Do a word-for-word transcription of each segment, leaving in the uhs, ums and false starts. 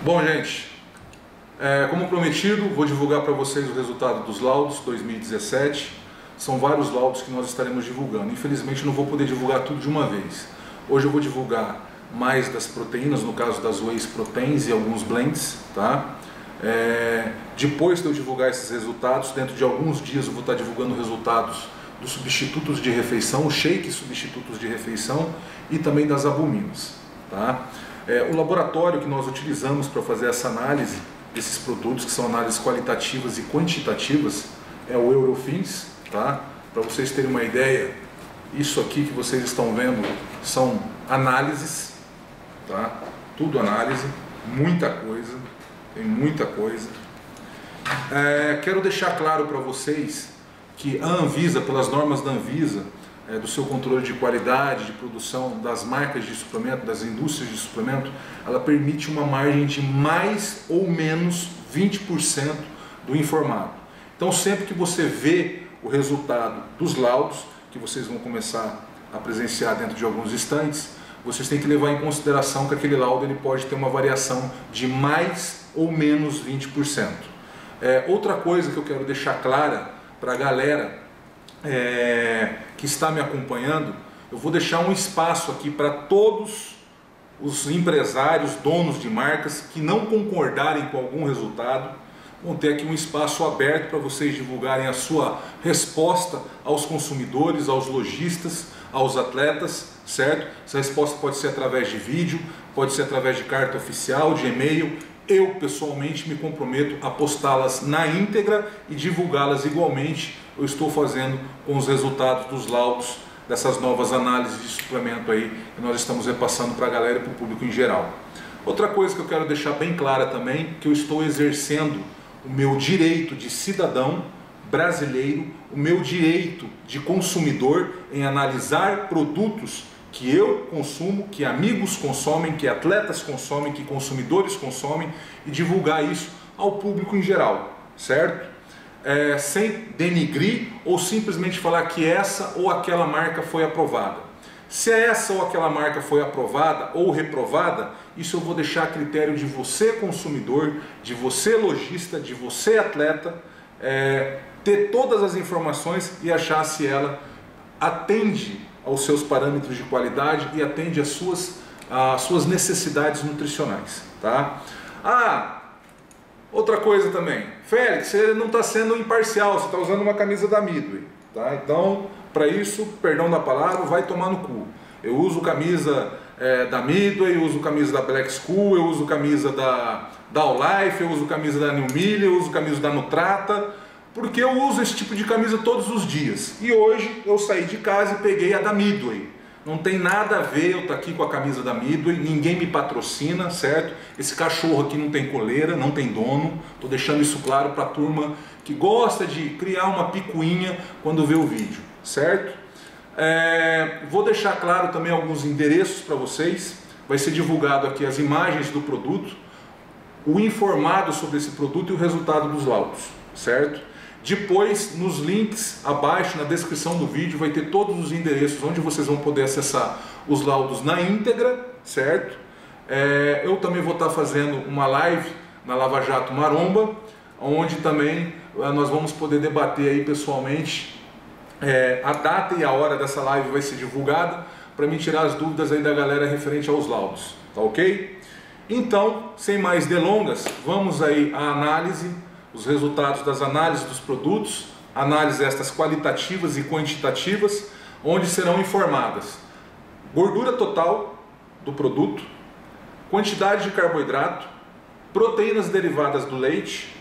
Bom, gente, é, como prometido, vou divulgar para vocês o resultado dos laudos dois mil e dezessete. São vários laudos que nós estaremos divulgando. Infelizmente não vou poder divulgar tudo de uma vez. Hoje eu vou divulgar mais das proteínas, no caso das whey proteins e alguns blends, tá? É, depois de eu divulgar esses resultados, dentro de alguns dias eu vou estar divulgando resultados dos substitutos de refeição, shakes substitutos de refeição e também das albuminas, tá? É, o laboratório que nós utilizamos para fazer essa análise desses produtos, que são análises qualitativas e quantitativas, é o Eurofins, tá? Para vocês terem uma ideia, isso aqui que vocês estão vendo são análises, tá? Tudo análise, muita coisa, tem muita coisa. É, quero deixar claro para vocês que a Anvisa, pelas normas da Anvisa, é, do seu controle de qualidade, de produção das marcas de suplemento, das indústrias de suplemento, ela permite uma margem de mais ou menos vinte por cento do informado. Então sempre que você vê o resultado dos laudos, que vocês vão começar a presenciar dentro de alguns instantes, vocês têm que levar em consideração que aquele laudo ele pode ter uma variação de mais ou menos vinte por cento. É, outra coisa que eu quero deixar clara para a galera é, que está me acompanhando, eu vou deixar um espaço aqui para todos os empresários, donos de marcas que não concordarem com algum resultado, vão ter aqui um espaço aberto para vocês divulgarem a sua resposta aos consumidores, aos lojistas, aos atletas, certo? Essa resposta pode ser através de vídeo, pode ser através de carta oficial, de e-mail. Eu pessoalmente me comprometo a postá-las na íntegra e divulgá-las igualmente. Eu estou fazendo com os resultados dos laudos dessas novas análises de suplemento aí que nós estamos repassando para a galera e para o público em geral. Outra coisa que eu quero deixar bem clara também, que eu estou exercendo o meu direito de cidadão brasileiro, o meu direito de consumidor em analisar produtos que eu consumo, que amigos consomem, que atletas consomem, que consumidores consomem e divulgar isso ao público em geral, certo? É, sem denigrir ou simplesmente falar que essa ou aquela marca foi aprovada. Se essa ou aquela marca foi aprovada ou reprovada, isso eu vou deixar a critério de você consumidor, de você lojista, de você atleta, é, ter todas as informações e achar se ela atende aos seus parâmetros de qualidade e atende às suas, às suas necessidades nutricionais, tá? Ah, outra coisa também, Félix, você não está sendo imparcial, você está usando uma camisa da Midway, tá? Então, para isso, perdão da palavra, vai tomar no cu. Eu uso camisa é, da Midway, eu uso camisa da Black School, eu uso camisa da, da All Life, eu uso camisa da New Milha, eu uso camisa da Nutrata, porque eu uso esse tipo de camisa todos os dias. E hoje eu saí de casa e peguei a da Midway. Não tem nada a ver eu estar aqui com a camisa da Midway, ninguém me patrocina, certo? Esse cachorro aqui não tem coleira, não tem dono. Estou deixando isso claro para a turma que gosta de criar uma picuinha quando vê o vídeo, certo? É, vou deixar claro também alguns endereços para vocês. Vai ser divulgado aqui as imagens do produto, o informado sobre esse produto e o resultado dos laudos, certo? Depois, nos links abaixo, na descrição do vídeo, vai ter todos os endereços onde vocês vão poder acessar os laudos na íntegra, certo? É, eu também vou estar fazendo uma live na Lava Jato Maromba, onde também é, nós vamos poder debater aí pessoalmente é, a data e a hora dessa live vai ser divulgada, para me tirar as dúvidas aí da galera referente aos laudos, tá ok? Então, sem mais delongas, vamos aí à análise, os resultados das análises dos produtos, análises estas qualitativas e quantitativas, onde serão informadas gordura total do produto, quantidade de carboidrato, proteínas derivadas do leite,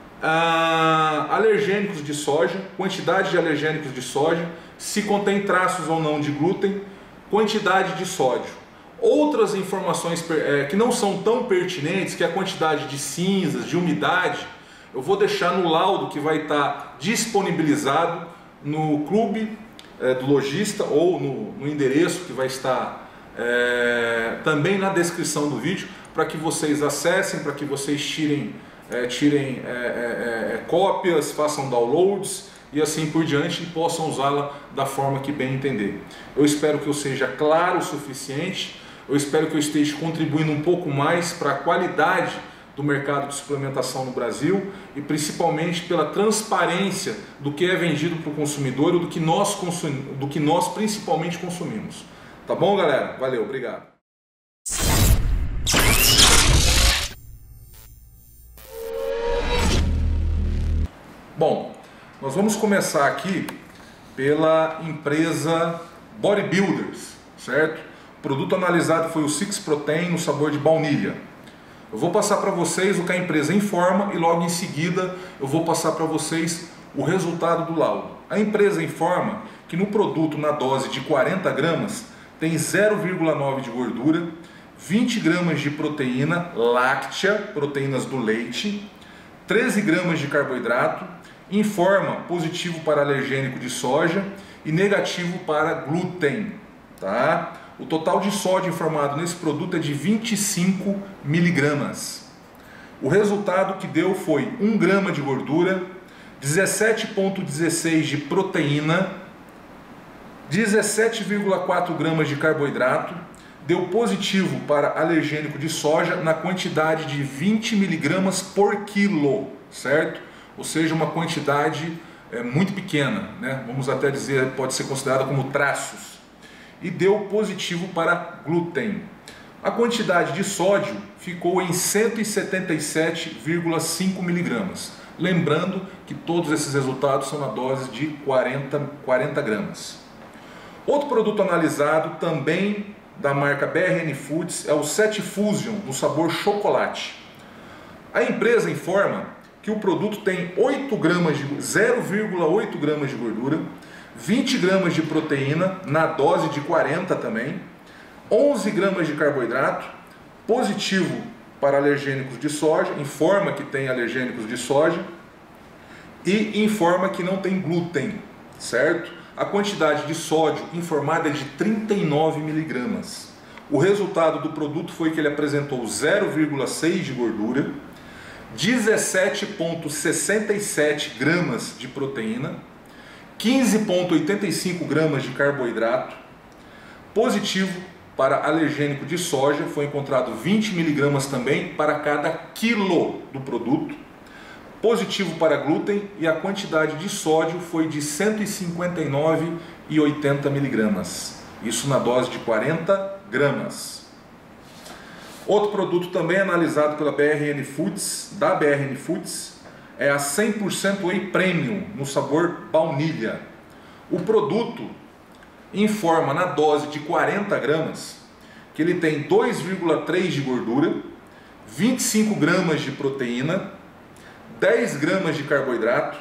ah, alergênicos de soja, quantidade de alergênicos de soja, se contém traços ou não de glúten, quantidade de sódio. Outras informações é, que não são tão pertinentes, que é a quantidade de cinzas, de umidade, eu vou deixar no laudo que vai estar disponibilizado no clube é, do lojista ou no, no endereço que vai estar é, também na descrição do vídeo, para que vocês acessem, para que vocês tirem, é, tirem é, é, é, cópias, façam downloads e assim por diante e possam usá-la da forma que bem entender. Eu espero que eu seja claro o suficiente. Eu espero que eu esteja contribuindo um pouco mais para a qualidade do mercado de suplementação no Brasil e principalmente pela transparência do que é vendido para o consumidor ou do que nós consumimos, do que nós principalmente consumimos. Tá bom, galera? Valeu, obrigado. Bom, nós vamos começar aqui pela empresa Bodybuilders, certo? O produto analisado foi o Six Protein no sabor de baunilha. Eu vou passar para vocês o que a empresa informa e logo em seguida eu vou passar para vocês o resultado do laudo. A empresa informa que no produto na dose de quarenta gramas tem zero vírgula nove de gordura, vinte gramas de proteína láctea, proteínas do leite, treze gramas de carboidrato, informa positivo para alergênico de soja e negativo para glúten, tá? O total de sódio informado nesse produto é de vinte e cinco miligramas. O resultado que deu foi um grama de gordura, dezessete vírgula dezesseis de proteína, dezessete vírgula quatro gramas de carboidrato, deu positivo para alergênico de soja na quantidade de vinte miligramas por quilo, certo? Ou seja, uma quantidade é, muito pequena, né? Vamos até dizer, pode ser considerada como traços. E deu positivo para glúten. A quantidade de sódio ficou em cento e setenta e sete vírgula cinco miligramas. Lembrando que todos esses resultados são na dose de quarenta, quarenta gramas. Outro produto analisado, também da marca B R N Foods, é o Set Fusion, no sabor chocolate. A empresa informa que o produto tem oito gramas de, zero vírgula oito gramas de gordura, vinte gramas de proteína, na dose de quarenta também, onze gramas de carboidrato, positivo para alergênicos de soja, informa que tem alergênicos de soja e informa que não tem glúten, certo? A quantidade de sódio informada é de trinta e nove miligramas. O resultado do produto foi que ele apresentou zero vírgula seis de gordura, dezessete vírgula sessenta e sete gramas de proteína, quinze vírgula oitenta e cinco gramas de carboidrato, positivo para alergênico de soja, foi encontrado vinte miligramas também para cada quilo do produto, positivo para glúten e a quantidade de sódio foi de cento e cinquenta e nove vírgula oitenta miligramas, isso na dose de quarenta gramas. Outro produto também analisado pela B R N Foods, da B R N Foods, é a cem por cento Whey Premium, no sabor baunilha. O produto informa na dose de quarenta gramas que ele tem dois vírgula três de gordura, vinte e cinco gramas de proteína, dez gramas de carboidrato,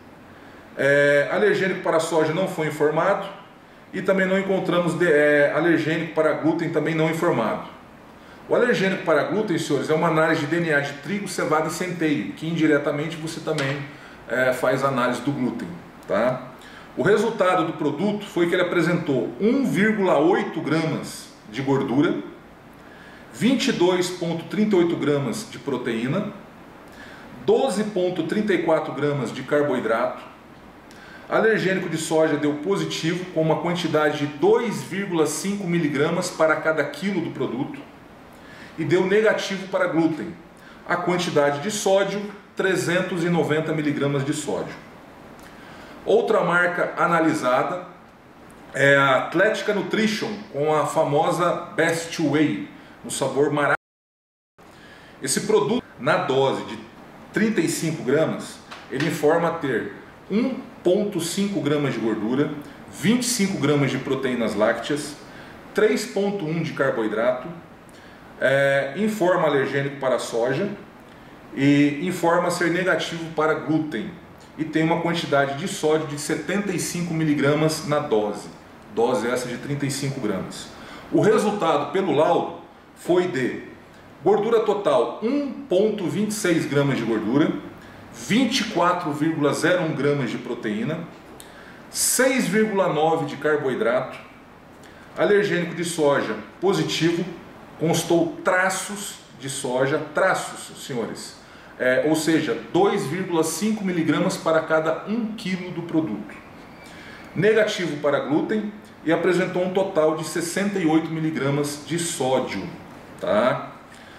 é, alergênico para soja não foi informado e também não encontramos de, é, alergênico para glúten também não informado. O alergênico para glúten, senhores, é uma análise de D N A de trigo, cevada e centeio, que indiretamente você também é, faz análise do glúten, tá? O resultado do produto foi que ele apresentou um vírgula oito gramas de gordura, vinte e dois vírgula trinta e oito gramas de proteína, doze vírgula trinta e quatro gramas de carboidrato. Alergênico de soja deu positivo com uma quantidade de dois vírgula cinco miligramas para cada quilo do produto. E deu negativo para glúten. A quantidade de sódio, trezentos e noventa miligramas de sódio. Outra marca analisada é a Atlética Nutrition, com a famosa Best Whey, no sabor maracujá. Esse produto, na dose de trinta e cinco gramas, ele informa ter um vírgula cinco gramas de gordura, vinte e cinco gramas de proteínas lácteas, três vírgula um de carboidrato, É, informa alergênico para soja e informa ser negativo para glúten e tem uma quantidade de sódio de setenta e cinco miligramas na dose, dose essa de trinta e cinco gramas. O resultado pelo laudo foi de gordura total um vírgula vinte e seis gramas de gordura, vinte e quatro vírgula zero um gramas de proteína, seis vírgula nove de carboidrato, alergênico de soja positivo, constou traços de soja, traços, senhores, é, ou seja, dois vírgula cinco miligramas para cada um quilo do produto. negativo para glúten e apresentou um total de sessenta e oito miligramas de sódio. Tá?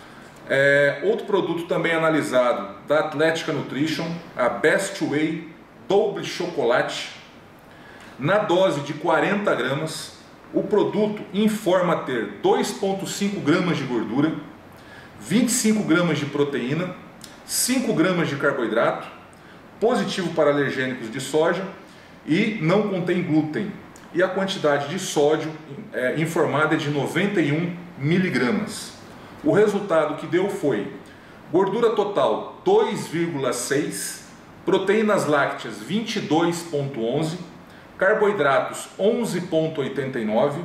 É, outro produto também analisado da Athletica Nutrition, a Best Whey Double Chocolate, na dose de quarenta gramas, o produto informa ter dois vírgula cinco gramas de gordura, vinte e cinco gramas de proteína, cinco gramas de carboidrato, positivo para alergênicos de soja e não contém glúten. E a quantidade de sódio é, informada é de noventa e um miligramas. O resultado que deu foi gordura total dois vírgula seis, proteínas lácteas vinte e dois vírgula onze, carboidratos onze vírgula oitenta e nove,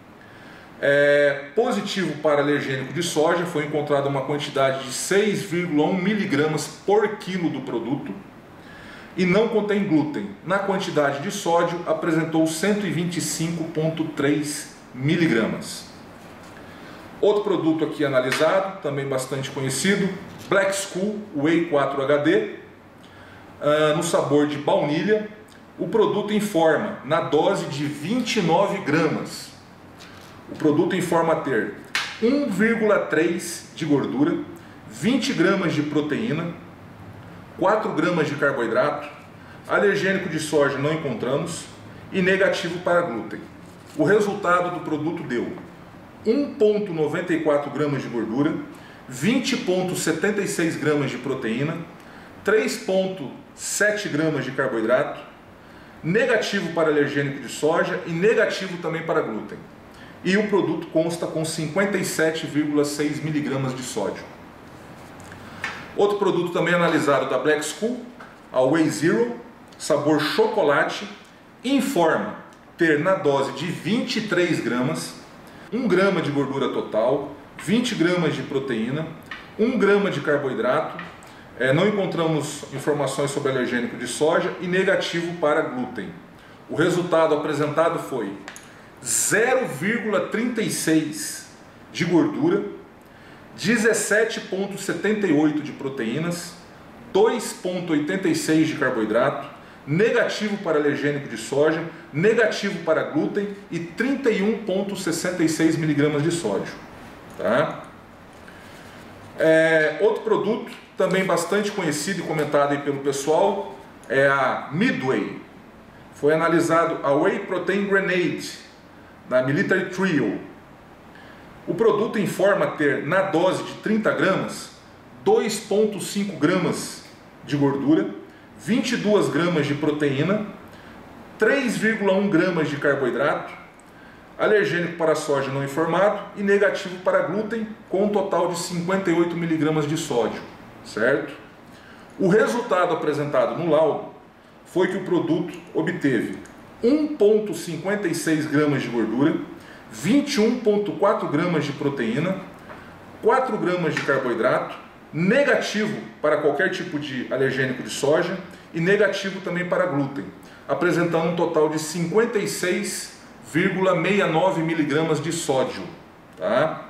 é, positivo para alergênico de soja, foi encontrada uma quantidade de seis vírgula um miligramas por quilo do produto e não contém glúten. Na quantidade de sódio apresentou cento e vinte e cinco vírgula três miligramas. Outro produto aqui analisado, também bastante conhecido, Black School Whey quatro H D, uh, no sabor de baunilha. O produto informa na dose de vinte e nove gramas. O produto informa ter um vírgula três de gordura, vinte gramas de proteína, quatro gramas de carboidrato, alergênico de soja não encontramos e negativo para glúten. O resultado do produto deu um vírgula noventa e quatro gramas de gordura, vinte vírgula setenta e seis gramas de proteína, três vírgula sete gramas de carboidrato, negativo para alergênico de soja e negativo também para glúten. E o produto consta com cinquenta e sete vírgula seis miligramas de sódio. Outro produto também analisado da Black School, a Whey Zero, sabor chocolate, informa ter na dose de vinte e três gramas, um grama de gordura total, vinte gramas de proteína, um grama de carboidrato, é, não encontramos informações sobre alergênico de soja e negativo para glúten. O resultado apresentado foi zero vírgula trinta e seis de gordura, dezessete vírgula setenta e oito de proteínas, dois vírgula oitenta e seis de carboidrato, negativo para alergênico de soja, negativo para glúten e trinta e um vírgula sessenta e seis miligramas de sódio. Tá? É, outro produto também bastante conhecido e comentado aí pelo pessoal é a Midway. Foi analisado a Whey Protein Grenade da Military Trio. O produto informa ter na dose de trinta gramas dois vírgula cinco gramas de gordura, vinte e duas gramas de proteína, três vírgula um gramas de carboidrato, alergênico para soja não informado e negativo para glúten, com um total de cinquenta e oito miligramas de sódio, certo? O resultado apresentado no laudo foi que o produto obteve um vírgula cinquenta e seis gramas de gordura, vinte e um vírgula quatro gramas de proteína, quatro gramas de carboidrato, negativo para qualquer tipo de alergênico de soja e negativo também para glúten, apresentando um total de cinquenta e seis vírgula sessenta e nove miligramas de sódio. Tá?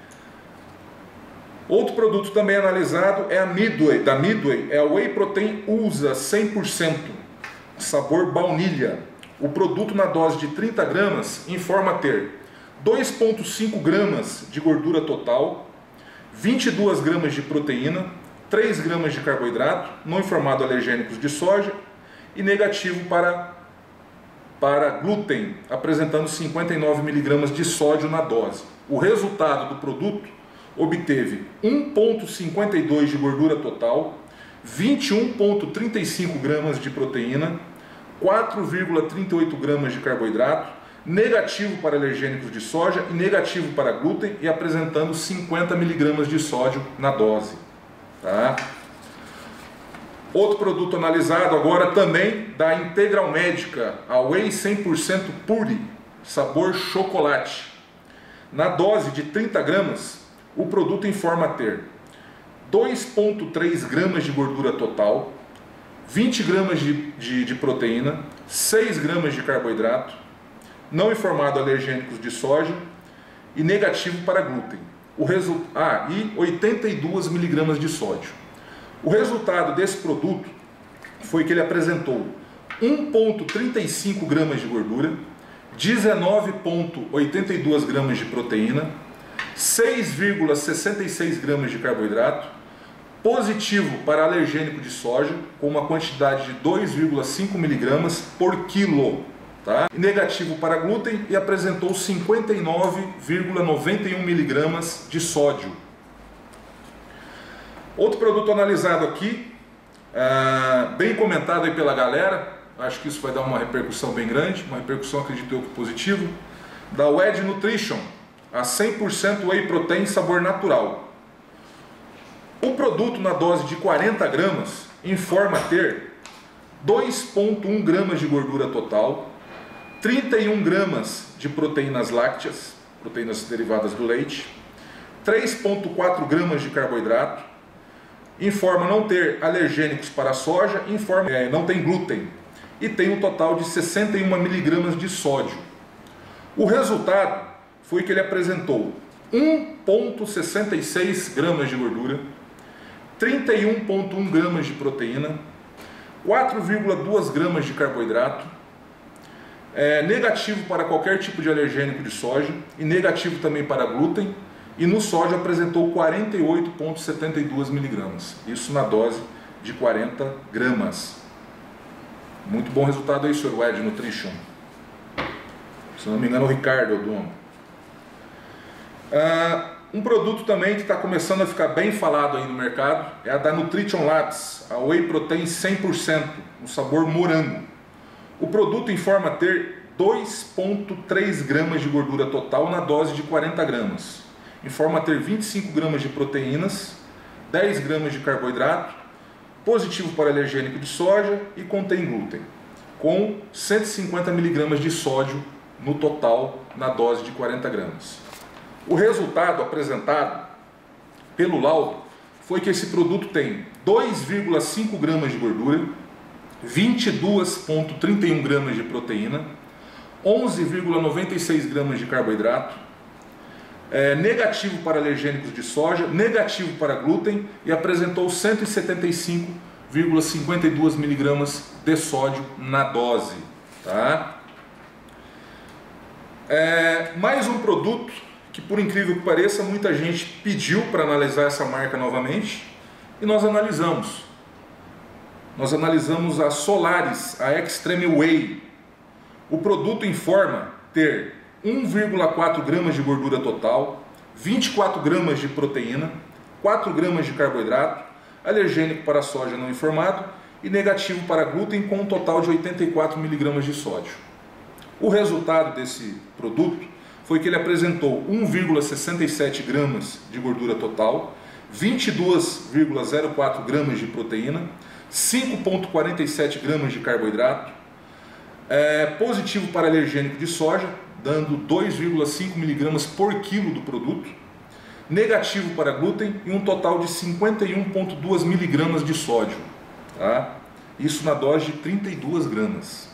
Outro produto também analisado é a Midway, da Midway, é a Whey Protein U S A cem por cento, sabor baunilha. O produto na dose de trinta gramas informa ter dois vírgula cinco gramas de gordura total, vinte e duas gramas de proteína, três gramas de carboidrato, não informado alergênicos de soja e negativo para, para glúten, apresentando cinquenta e nove miligramas de sódio na dose. O resultado do produto obteve um vírgula cinquenta e dois de gordura total, vinte e um vírgula trinta e cinco gramas de proteína, quatro vírgula trinta e oito gramas de carboidrato, negativo para alergênicos de soja e negativo para glúten e apresentando cinquenta miligramas de sódio na dose. Tá? Outro produto analisado agora também da Integral Médica, a Whey cem por cento Pure, sabor chocolate. Na dose de trinta gramas, o produto informa ter dois vírgula três gramas de gordura total, vinte gramas de, de, de proteína, seis gramas de carboidrato, não informado alergênicos de soja e negativo para glúten. O resu... ah, e oitenta e dois miligramas de sódio. O resultado desse produto foi que ele apresentou um vírgula trinta e cinco gramas de gordura, dezenove vírgula oitenta e dois gramas de proteína, seis vírgula sessenta e seis gramas de carboidrato, positivo para alergênico de soja, com uma quantidade de dois vírgula cinco miligramas por quilo, tá? E negativo para glúten e apresentou cinquenta e nove vírgula noventa e um miligramas de sódio. Outro produto analisado aqui, ah, bem comentado aí pela galera, acho que isso vai dar uma repercussão bem grande, uma repercussão, acredito eu, que positiva, da Wedge Nutrition, a cem por cento Whey Protein sabor natural. O produto na dose de quarenta gramas informa ter dois vírgula um gramas de gordura total, trinta e um gramas de proteínas lácteas, proteínas derivadas do leite, três vírgula quatro gramas de carboidrato, informa não ter alergênicos para a soja, informa é, não tem glúten e tem um total de sessenta e um miligramas de sódio. O resultado foi que ele apresentou um vírgula sessenta e seis gramas de gordura, trinta e um vírgula um gramas de proteína, quatro vírgula dois gramas de carboidrato, é, negativo para qualquer tipo de alergênico de soja e negativo também para glúten, e no sódio apresentou quarenta e oito vírgula setenta e dois miligramas, isso na dose de quarenta gramas. Muito bom resultado aí, senhor Wedge Nutrition. Se não me engano, o Ricardo é o dono. Ah, um produto também que está começando a ficar bem falado aí no mercado é a da Nutrition Labs, a Whey Protein cem por cento, no sabor morango. O produto informa ter dois vírgula três gramas de gordura total na dose de quarenta gramas. Informa ter vinte e cinco gramas de proteínas, dez gramas de carboidrato, positivo para alergênico de soja e contém glúten, com cento e cinquenta miligramas de sódio no total na dose de quarenta gramas. O resultado apresentado pelo laudo foi que esse produto tem dois vírgula cinco gramas de gordura, vinte e dois vírgula trinta e um gramas de proteína, onze vírgula noventa e seis gramas de carboidrato, é, negativo para alergênicos de soja, negativo para glúten e apresentou cento e setenta e cinco vírgula cinquenta e dois miligramas de sódio na dose. Tá? É, mais um produto que, por incrível que pareça, muita gente pediu para analisar essa marca novamente e nós analisamos. Nós analisamos a Solaris, a Extreme Whey. O produto informa ter um vírgula quatro gramas de gordura total, vinte e quatro gramas de proteína, quatro gramas de carboidrato, alergênico para soja não informado e negativo para glúten, com um total de oitenta e quatro miligramas de sódio. O resultado desse produto foi que ele apresentou um vírgula sessenta e sete gramas de gordura total, vinte e dois vírgula zero quatro gramas de proteína, cinco vírgula quarenta e sete gramas de carboidrato, é, positivo para alergênico de soja, dando dois vírgula cinco miligramas por quilo do produto, negativo para glúten e um total de cinquenta e um vírgula dois miligramas de sódio. Tá? Isso na dose de trinta e duas gramas.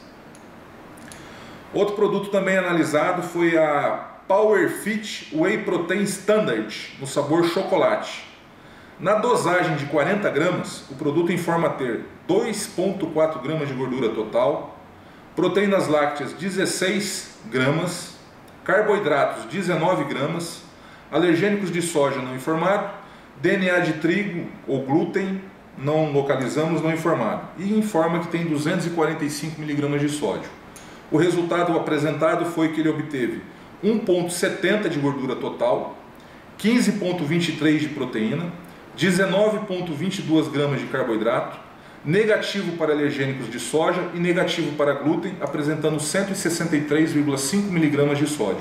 Outro produto também analisado foi a Power Fit Whey Protein Standard, no sabor chocolate. Na dosagem de quarenta gramas, o produto informa ter dois vírgula quatro gramas de gordura total, proteínas lácteas dezesseis gramas, carboidratos dezenove gramas, alergênicos de soja não informado, D N A de trigo ou glúten não localizamos, não informado, e informa que tem duzentos e quarenta e cinco miligramas de sódio. O resultado apresentado foi que ele obteve um vírgula setenta de gordura total, quinze vírgula vinte e três de proteína, dezenove vírgula vinte e dois gramas de carboidrato, negativo para alergênicos de soja e negativo para glúten, apresentando cento e sessenta e três vírgula cinco miligramas de sódio.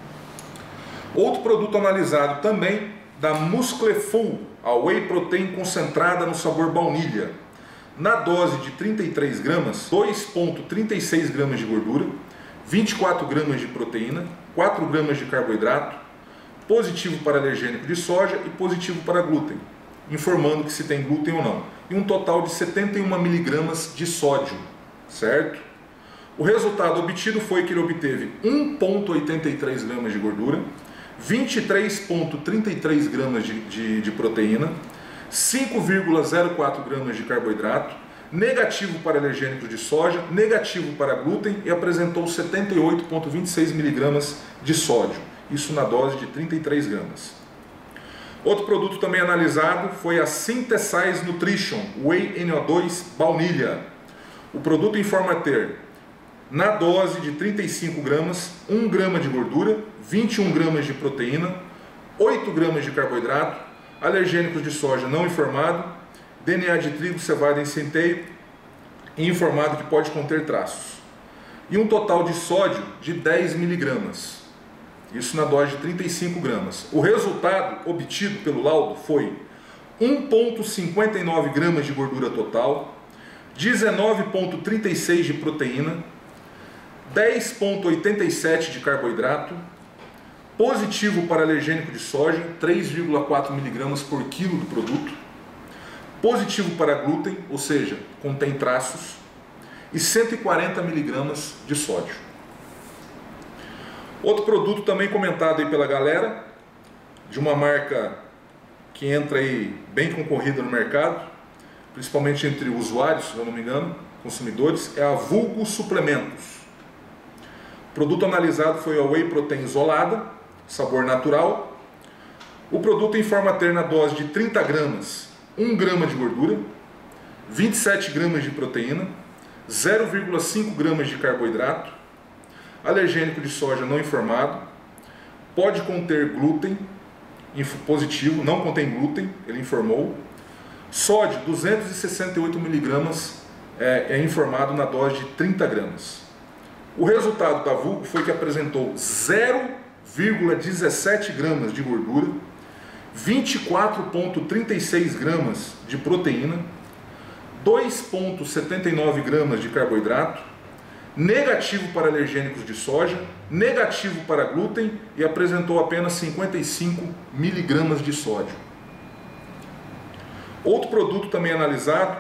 Outro produto analisado também da Musclefull, a Whey Protein concentrada no sabor baunilha. Na dose de trinta e três gramas, dois vírgula trinta e seis gramas de gordura, vinte e quatro gramas de proteína, quatro gramas de carboidrato, positivo para alergênico de soja e positivo para glúten, informando que se tem glúten ou não, e um total de setenta e um miligramas de sódio, certo? O resultado obtido foi que ele obteve um vírgula oitenta e três gramas de gordura, vinte e três vírgula trinta e três gramas de, de, de proteína, cinco vírgula zero quatro gramas de carboidrato, negativo para alergênicos de soja, negativo para glúten e apresentou setenta e oito vírgula vinte e seis miligramas de sódio, isso na dose de trinta e três gramas. Outro produto também analisado foi a Synthesize Nutrition Whey N O dois baunilha. O produto informa ter, na dose de trinta e cinco gramas, um grama de gordura, vinte e um gramas de proteína, oito gramas de carboidrato, alergênicos de soja não informado, D N A de trigo, cevada e centeio, e informado que pode conter traços. E um total de sódio de dez miligramas. Isso na dose de trinta e cinco gramas. O resultado obtido pelo laudo foi um vírgula cinquenta e nove gramas de gordura total, dezenove vírgula trinta e seis de proteína, dez vírgula oitenta e sete de carboidrato, positivo para alergênico de soja, três vírgula quatro miligramas por quilo do produto, positivo para glúten, ou seja, contém traços, e cento e quarenta miligramas de sódio. Outro produto também comentado aí pela galera, de uma marca que entra aí bem concorrida no mercado, principalmente entre usuários, se eu não me engano, consumidores, é a Vulgo Suplementos. O produto analisado foi a Whey Protein isolada, sabor natural. O produto informa ter na dose de trinta gramas, um grama de gordura, vinte e sete gramas de proteína, zero vírgula cinco gramas de carboidrato, alergênico de soja não informado, pode conter glúten, positivo, não contém glúten, ele informou, sódio duzentos e sessenta e oito miligramas é, é informado na dose de trinta gramas. O resultado da Vulgo foi que apresentou zero vírgula dezessete gramas de gordura, vinte e quatro vírgula trinta e seis gramas de proteína, dois vírgula setenta e nove gramas de carboidrato, negativo para alergênicos de soja, negativo para glúten e apresentou apenas cinquenta e cinco miligramas de sódio. Outro produto também analisado,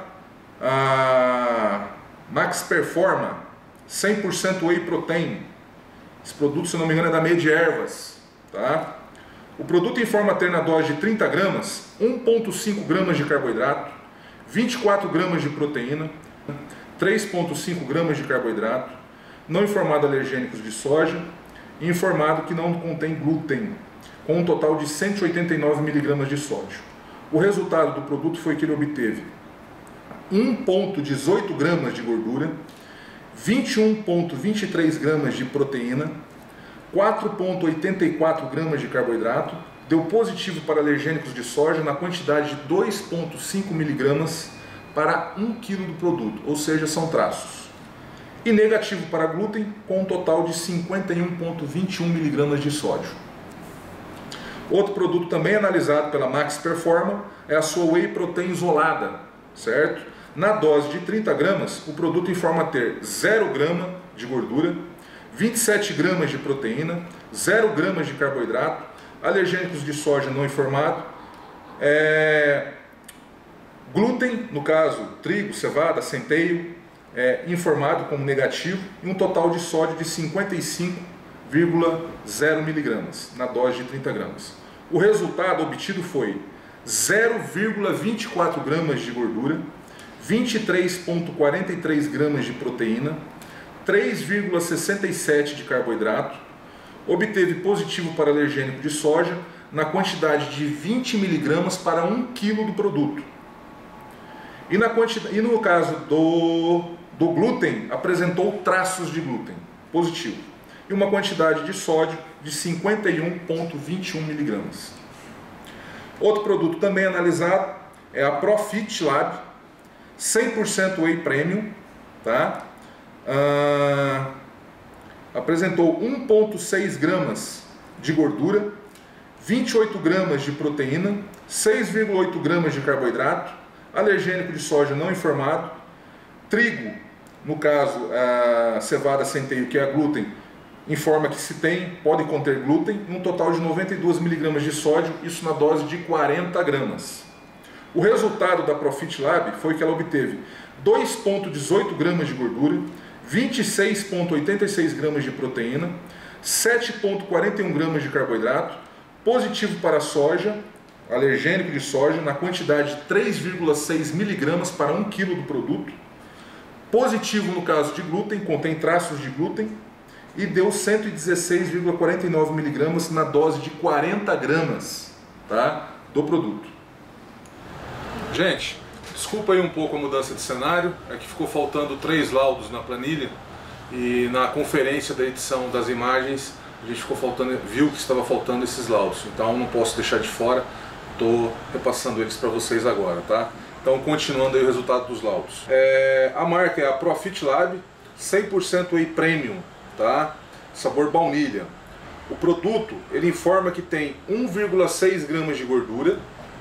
a Max Performa, cem por cento Whey Protein. Esse produto, se não me engano, é da Mediervas, tá? O produto informa ter na dose de trinta gramas, um vírgula cinco gramas de carboidrato, vinte e quatro gramas de proteína, três vírgula cinco gramas de carboidrato, não informado alergênicos de soja e informado que não contém glúten, com um total de cento e oitenta e nove miligramas de sódio. O resultado do produto foi que ele obteve um vírgula dezoito gramas de gordura, vinte e um vírgula vinte e três gramas de proteína, quatro vírgula oitenta e quatro gramas de carboidrato, deu positivo para alergênicos de soja na quantidade de dois vírgula cinco miligramas para um quilo do produto, ou seja, são traços. E negativo para glúten, com um total de cinquenta e um vírgula vinte e um miligramas de sódio. Outro produto também analisado pela Max Performa é a sua Whey Protein isolada, certo? Na dose de trinta gramas, o produto informa ter zero grama de gordura, vinte e sete gramas de proteína, zero gramas de carboidrato, alergênicos de soja não informado, é... glúten, no caso, trigo, cevada, centeio, é, informado como negativo, e um total de sódio de cinquenta e cinco vírgula zero miligramas, na dose de trinta gramas. O resultado obtido foi zero vírgula vinte e quatro gramas de gordura, vinte e três vírgula quarenta e três gramas de proteína, três vírgula sessenta e sete de carboidrato, obteve positivo para alergênico de soja na quantidade de vinte miligramas para um quilo do produto. E, na quantidade, e no caso do, do glúten, apresentou traços de glúten, positivo. E uma quantidade de sódio de cinquenta e um vírgula vinte e um miligramas. Outro produto também analisado é a Profit Lab, cem por cento Whey Premium, tá? Ah, apresentou um vírgula seis gramas de gordura, vinte e oito gramas de proteína, seis vírgula oito gramas de carboidrato, alergênico de soja não informado, trigo, no caso a cevada centeio, que é a glúten, informa que se tem, pode conter glúten, um total de noventa e dois miligramas de sódio, isso na dose de quarenta gramas. O resultado da Profit Lab foi que ela obteve dois vírgula dezoito gramas de gordura, vinte e seis vírgula oitenta e seis gramas de proteína, sete vírgula quarenta e um gramas de carboidrato, positivo para soja, alergênico de soja na quantidade de três vírgula seis miligramas para um quilo do produto. Positivo no caso de glúten, contém traços de glúten. E deu cento e dezesseis vírgula quarenta e nove miligramas na dose de quarenta gramas, tá, do produto. Gente, desculpa aí um pouco a mudança de cenário, é que ficou faltando três laudos na planilha e na conferência da edição das imagens a gente ficou faltando, viu que estava faltando esses laudos, então não posso deixar de fora, estou repassando eles para vocês agora, tá? Então continuando aí o resultado dos laudos. É, a marca é a Profit Lab, cem por cento Whey Premium, tá? Sabor baunilha. O produto, ele informa que tem um vírgula seis gramas de gordura,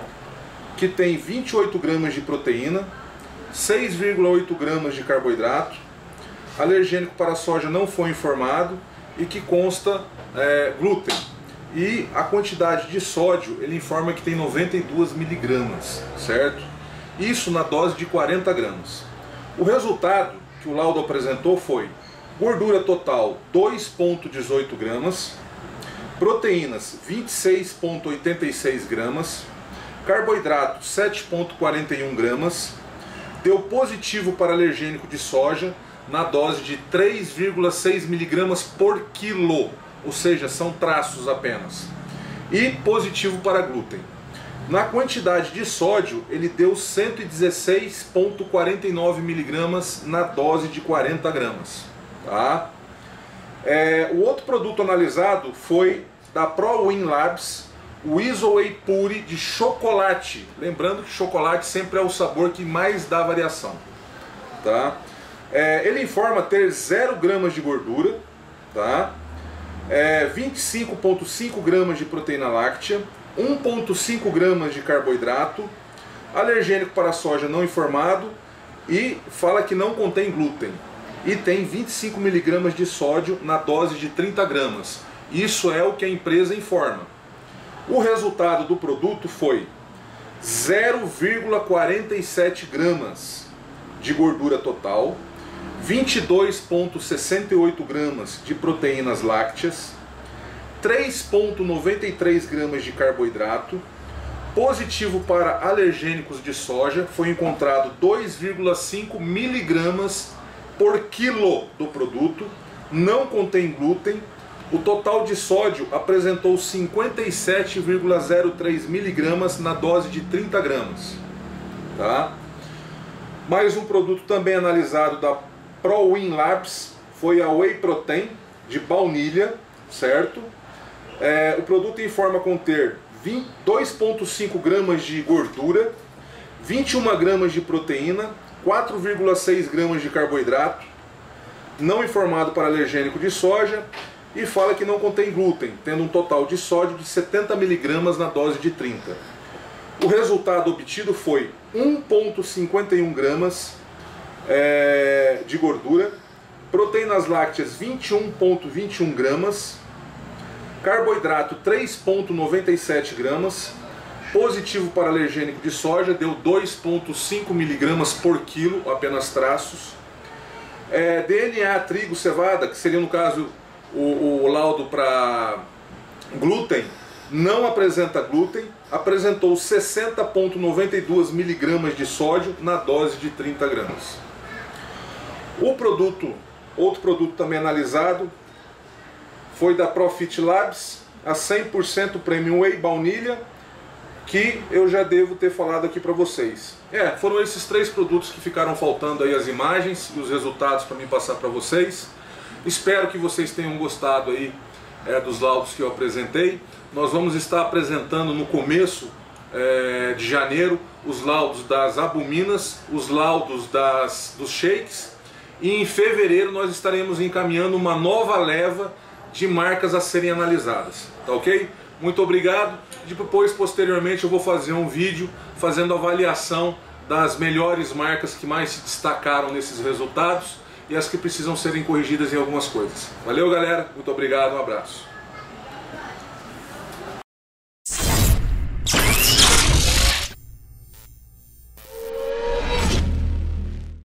que tem vinte e oito gramas de proteína, seis vírgula oito gramas de carboidrato, alergênico para a soja não foi informado e que consta é, glúten. E a quantidade de sódio, ele informa que tem noventa e dois miligramas, certo? Isso na dose de quarenta gramas. O resultado que o laudo apresentou foi gordura total dois vírgula dezoito gramas, proteínas vinte e seis vírgula oitenta e seis gramas, carboidrato sete vírgula quarenta e um gramas, deu positivo para alergênico de soja na dose de três vírgula seis miligramas por quilo, ou seja, são traços apenas, e positivo para glúten. Na quantidade de sódio, ele deu cento e dezesseis vírgula quarenta e nove miligramas na dose de quarenta gramas. Tá? É, o outro produto analisado foi da ProWin Labs, o Iso Whey Pure de chocolate. Lembrando que chocolate sempre é o sabor que mais dá variação. Tá? É, ele informa ter zero gramas de gordura, tá? É, vinte e cinco vírgula cinco gramas de proteína láctea, um vírgula cinco gramas de carboidrato, alergênico para a soja não informado e fala que não contém glúten. E tem vinte e cinco miligramas de sódio na dose de trinta gramas. Isso é o que a empresa informa. O resultado do produto foi zero vírgula quarenta e sete gramas de gordura total, vinte e dois vírgula sessenta e oito gramas de proteínas lácteas, três vírgula noventa e três gramas de carboidrato, positivo para alergênicos de soja, foi encontrado dois vírgula cinco miligramas por quilo do produto, não contém glúten, o total de sódio apresentou cinquenta e sete vírgula zero três miligramas na dose de trinta gramas. Tá? Mais um produto também analisado da ProWin Labs foi a Whey Protein de baunilha, certo? É, o produto informa conter dois vírgula cinco gramas de gordura, vinte e uma gramas de proteína, quatro vírgula seis gramas de carboidrato, não informado para alergênico de soja, e fala que não contém glúten, tendo um total de sódio de setenta miligramas na dose de trinta. O resultado obtido foi um vírgula cinquenta e um gramas é, de gordura, proteínas lácteas vinte e um vírgula vinte e um gramas, carboidrato três vírgula noventa e sete gramas, positivo para alergênico de soja, deu dois vírgula cinco miligramas por quilo, apenas traços. É, D N A trigo cevada, que seria no caso o, o laudo para glúten, não apresenta glúten, apresentou sessenta vírgula noventa e dois miligramas de sódio na dose de trinta gramas. O produto, outro produto também analisado, foi da Profit Labs, a cem por cento Premium Whey baunilha, que eu já devo ter falado aqui para vocês. É, foram esses três produtos que ficaram faltando aí as imagens e os resultados para mim passar para vocês. Espero que vocês tenham gostado aí é, dos laudos que eu apresentei. Nós vamos estar apresentando no começo é, de janeiro os laudos das albuminas, os laudos das, dos shakes, e em fevereiro nós estaremos encaminhando uma nova leva de marcas a serem analisadas, tá ok? Muito obrigado. Depois, posteriormente, eu vou fazer um vídeo fazendo avaliação das melhores marcas que mais se destacaram nesses resultados e as que precisam serem corrigidas em algumas coisas. Valeu, galera. Muito obrigado. Um abraço.